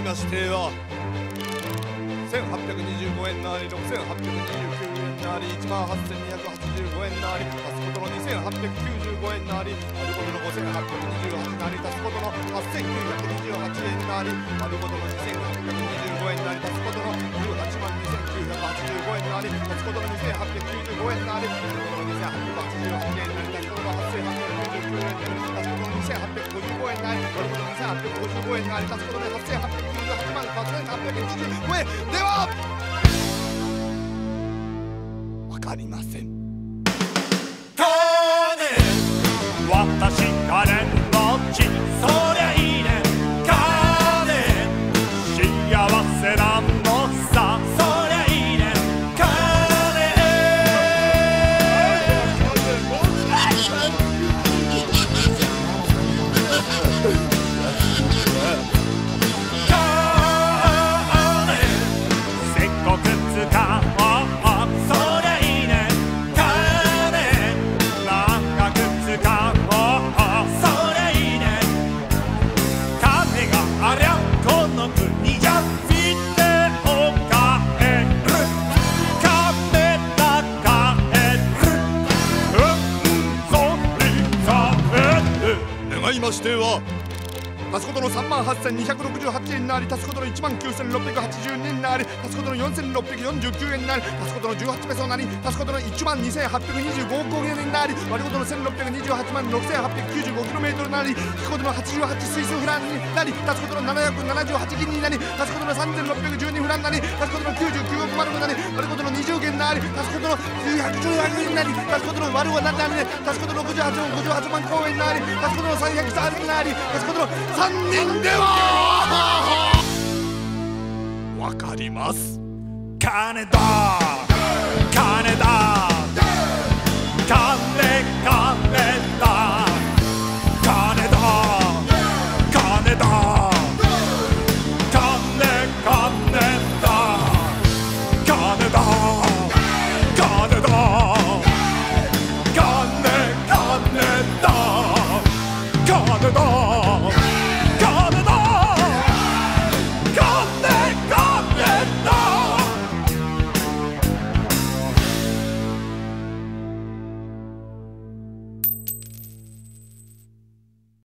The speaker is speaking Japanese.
ましては1825円なり6829円なり18285円なり足すことの2895円なり割ることの5828なり足すことの8928円なり割ることの2825円なり足すことの182,985円なり足すことの2895円なり割ることの2888円なり足すことの8899円なり足すことの2855円なり割ることの2855円なり足すことの8898万8825円では分かりません。 私カレンのちそりゃいいねカレン幸せなのさそりゃいいねカレンせっこく使おうそりゃいいねカレン長く使おう願いましては足すことの38,268円なり足すことの19,682円なり足すことの4,649円なり足すことの18ペソなり足すことの12,825億円なり割ることの1,628万6,895キロメートルなり引くことの88スイスフランになり足すことの778銀になり足すことの3,612フランなり足すことの99億マルクなり割ることの20元なり足すことの918円なり足すことの割るは何なり足すことの58万公円なり足すことの303円なり足すことの3人ではわかります。 金だ金だ金